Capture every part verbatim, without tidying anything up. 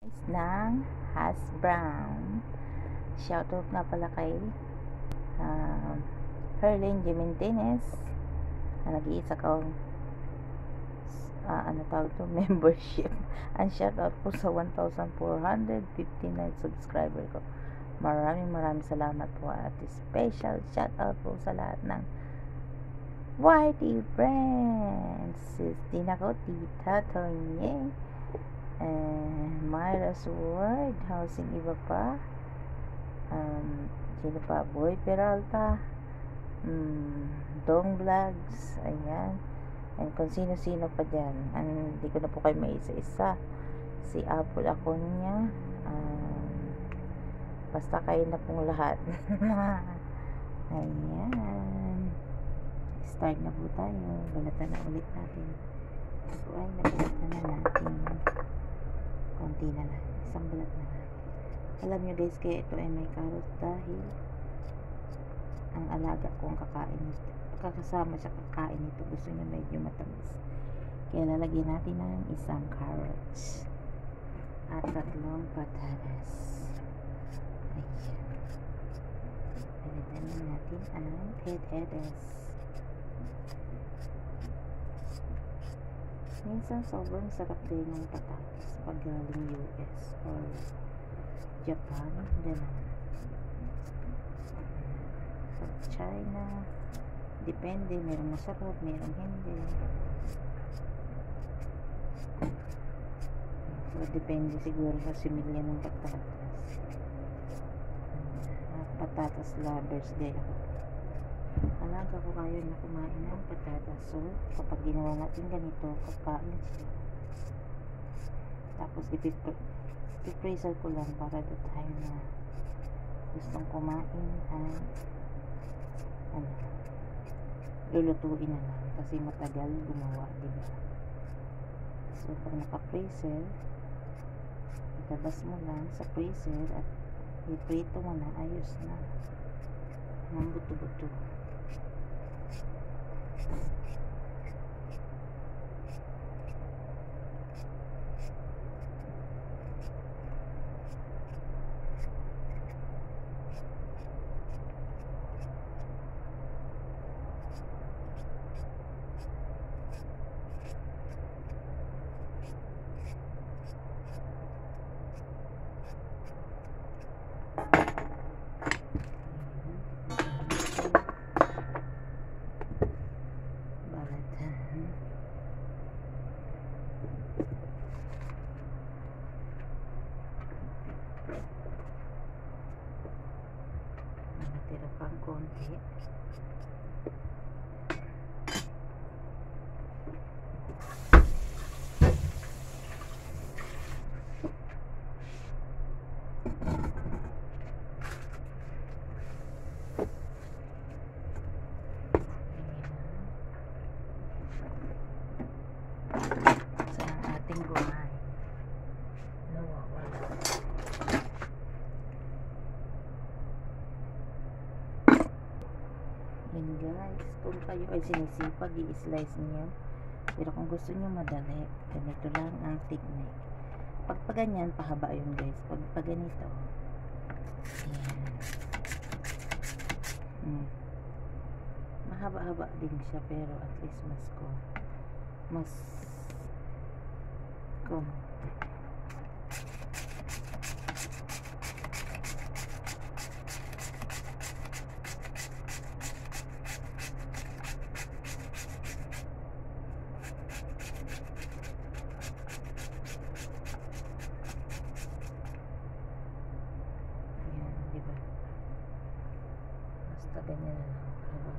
ng Has Brown. Shoutout nga pala kay uh, Herlin Jimenez na nag-iisa kang uh, ano tawag to, membership. And shoutout po sa one thousand four hundred fifty-nine subscriber ko. Maraming maraming salamat po at special shoutout po sa lahat ng Y T friends. Sis Tina ko, Tita Tonye, and Myra's Word, Housing Iba pa, um, sino pa, Boy Peralta, um, Dong Vlogs, ayan, and kung sino-sino pa dyan, and hindi ko na po kayo may isa-isa, si Apple Aconya, um, basta kayo na pong lahat. Ayan, start na po tayo, balatan na ulit natin. Ito ay nabalatan na natin. Konti na lang, isang balat na lang. Alam nyo guys, kaya ito ay may carrot dahil ang alaga kong kakain nito, kakasama siya kakain nito, gusto niya medyo matamis, kaya lalagyan natin ng isang carrots at tatlong patatas. Ayan, lalagyan natin ang head-heads. Minsan sobrang sarap din ng patatas pag galing U S or Japan, gano'n. Pag China, depende, merong masarap, merong hindi. So, depende siguro sa similya ng patatas. At patatas lovers day ako. Alaga ko kayo na kumain ng patatas. So, kapag ginawa natin ganito, kakain siya. Tapos, ipipreser ko lang para the time na gustong kumain ay ano, lulutuin na lang kasi matagal gumawa, diba? So, pag naka-freezer, itabas mo lang sa freezer at iprito mo na, ayos na ng buto-buto. Natira pang konti. Sa ating gulay nawawala. Yan guys, kung kayo ay sinisipag, i-slice niyo. Pero kung gusto niyo madali, ganito lang ang technique. Pag pa ganyan, pahaba yun guys. Pag pa ganito, yan. Hmm. Mahaba-haba din siya, pero at least mas ko mas ko diba? Basta ganyan na lang. Diba?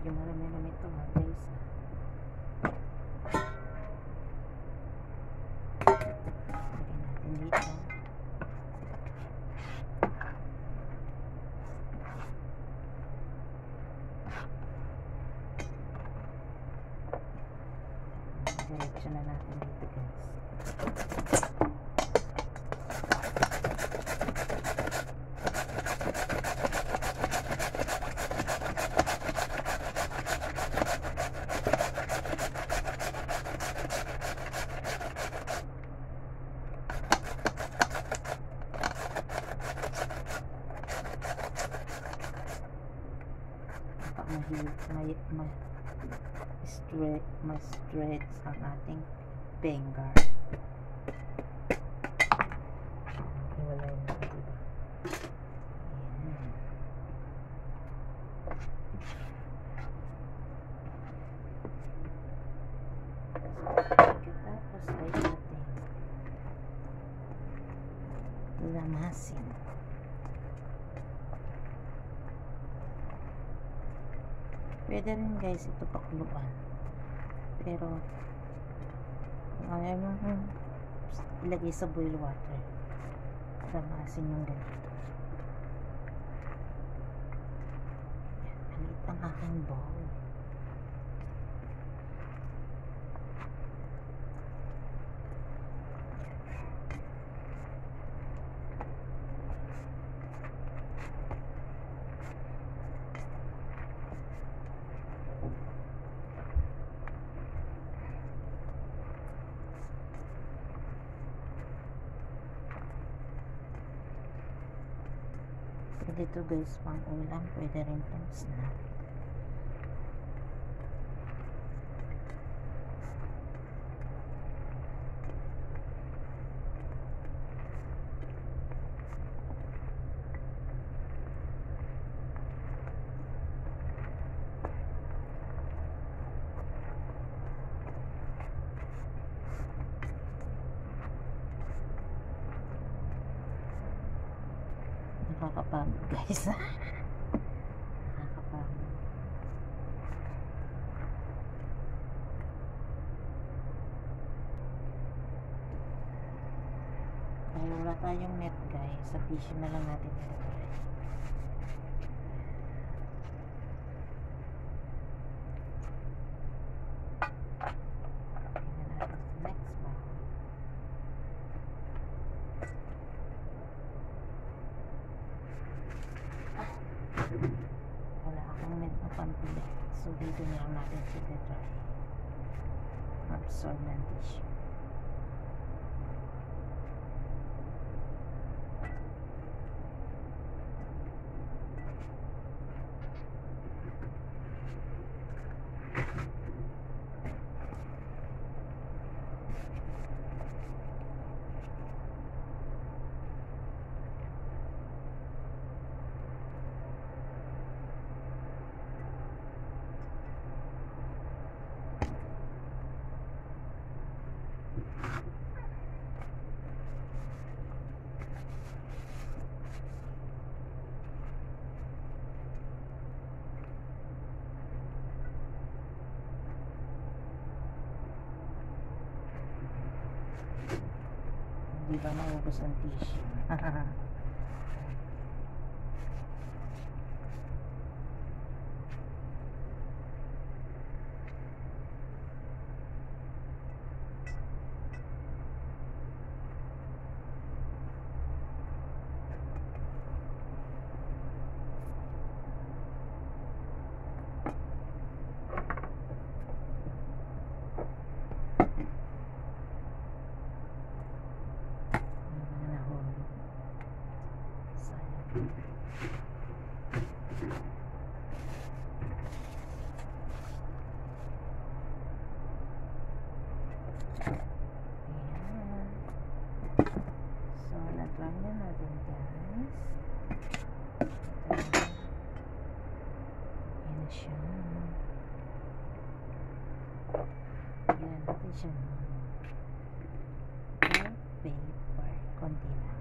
medyo marami-rami ito ha guys. Lagyan natin dito. Diretso na natin dito guys. Mahirap may ma straight mas straight ang ating finger. Iwalay na ito, diba? Ayan. Tapos ay natin lamasin. Pwede rin guys ito pakuluan. Pero ayaw yung ilagay sa boil water. Lamasin yung ganito. Yan, maliit ang aking bowl. Pwede ito guys pang ulam, pwede rin pang snack. Nakakapagod guys. Nakakapagod. Kaya wala tayong net guys, sa tissue na lang natin ito. Wala akong net na pampili, so dito na lang natin siya dry absorb ng tissue. Di ba maubos ang tissue? Try na natin guys. Ayan na siya. Ayan natin siya. Paper. Konti lang.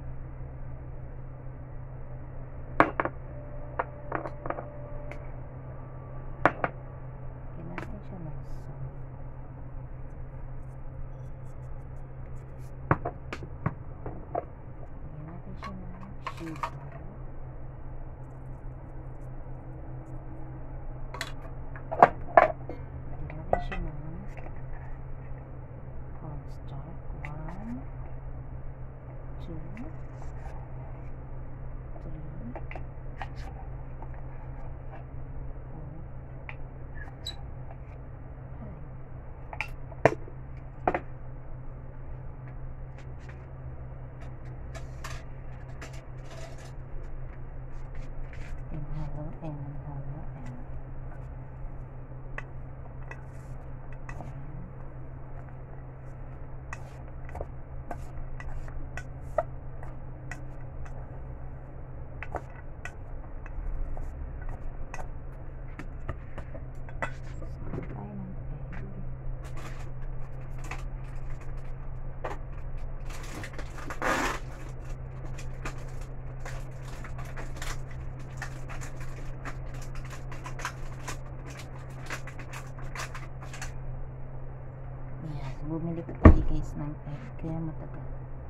bumili pa tayo guys ng egg, kaya matagal.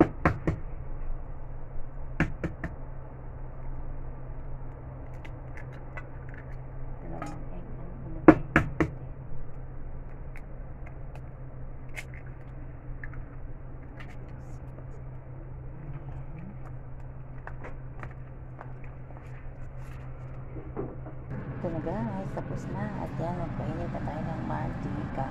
Dalawang egg ang ilagay natin. Ito na guys, tapos na. At yan, nagpainit na tayo ng mantika.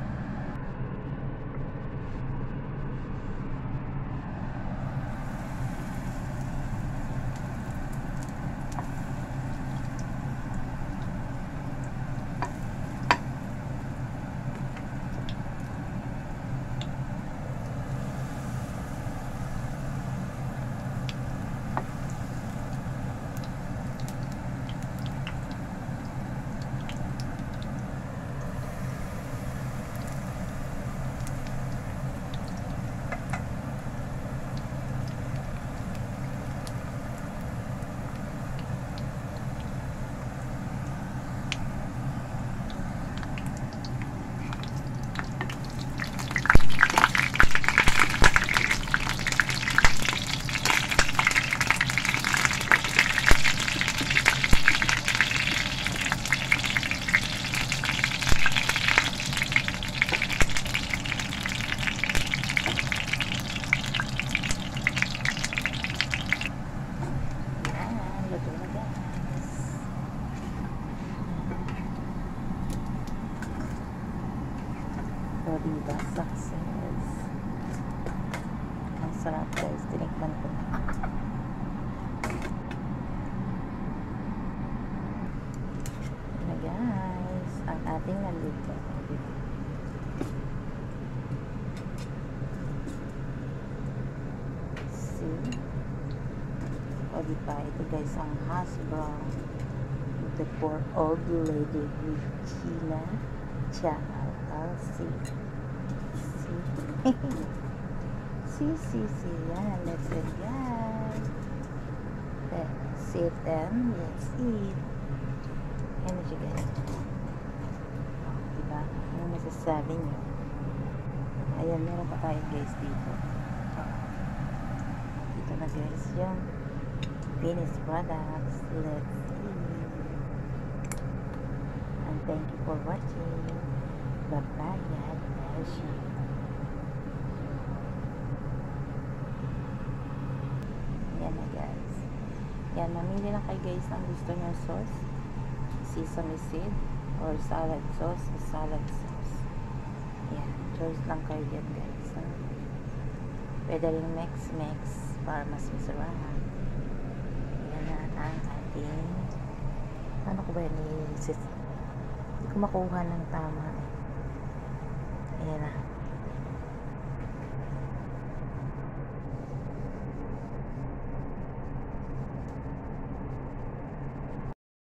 So, diba? Success. Ang sarap guys. Tinikman ko na. Na guys. Ang ating nalito. See? O diba? Ito guys ang hash brown. The poor old lady Regina Chow. I'll see. See. see, see, see. Yan. Let's get guys. Let's sit and let's eat. Ano siya guys? Oh, diba? Ano masasabi niyo? Ayan, meron pa tayo guys dito. Dito na guys yung finished products. Let's eat. And thank you for watching. Bye-bye. God bless you. Yan na guys. Yan, mamili lang kayo guys ang gusto nyo sauce. Sesame seed or salad sauce o salad sauce. Yan, choice lang kayo dyan guys. Ha? Pwede rin mix-mix para mas masarap. Yan na ang ating ano ko ba yun? Hindi ko makuha ng tama eh. Ayan na.